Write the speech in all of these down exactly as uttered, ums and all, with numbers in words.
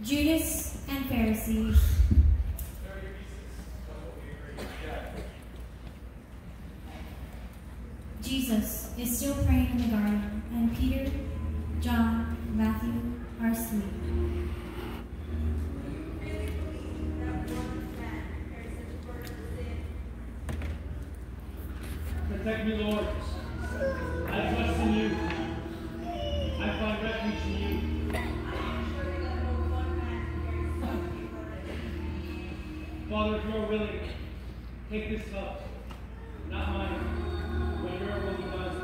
Judas and Pharisees. Jesus is still praying in the garden, and Peter, John, Matthew are asleep. Protect me, Lord. I trust in you. I find refuge in you. Father, if you are willing, take this cup, not mine, but your will be done.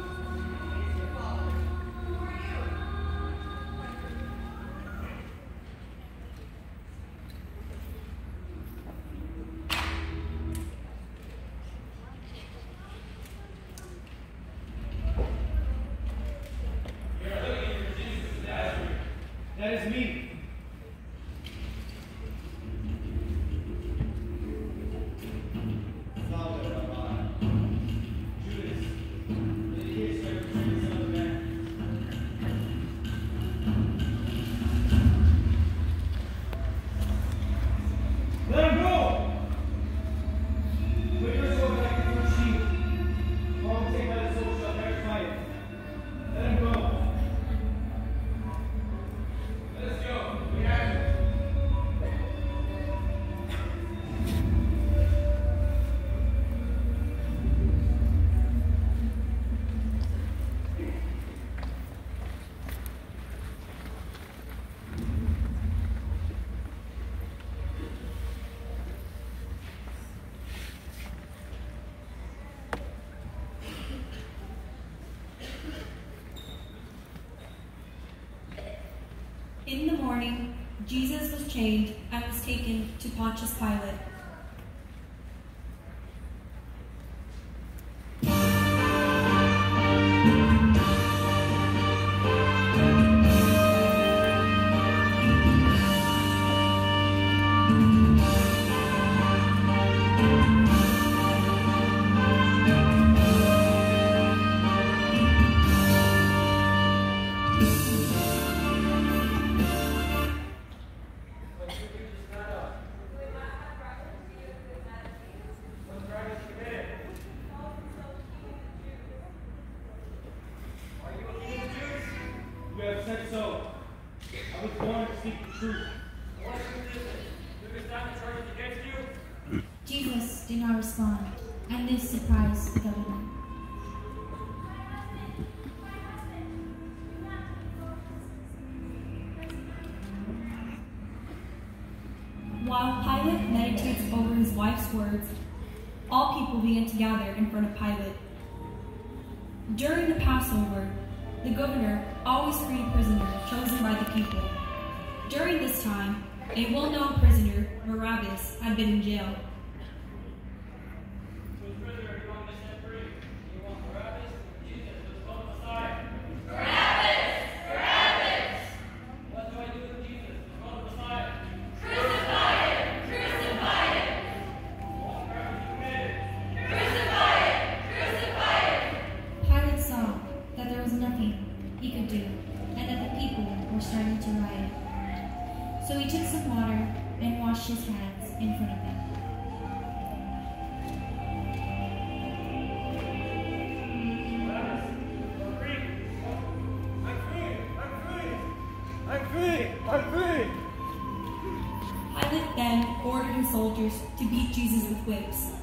That is me. Let him go! Put your sword back into your sheath. All take by the sword shall perish by it. Let him go. Let us go. We have it. In the morning, Jesus was chained and was taken to Pontius Pilate. You have said so. I was born to speak the truth. What is this? Do you stand the charges against you? Jesus did not respond, and this surprised the governor. While Pilate meditates over his wife's words, all people begin to gather in front of Pilate. During the Passover, the governor always freed a prisoner chosen by the people. During this time, a well-known prisoner, Barabbas, had been in jail. Whose prisoner do you want to set free? Do you want Barabbas or Jesus, who's called Messiah? Barabbas! Barabbas! What do I do with Jesus, who's called Messiah? Crucify him! Crucify him! What crime has he committed? Crucify him! Crucify him! Pilate saw that there was nothing he could do, and that the people were starting to riot. So he took some water and washed his hands in front of them. I'm free! I'm free! Pilate then ordered his soldiers to beat Jesus with whips.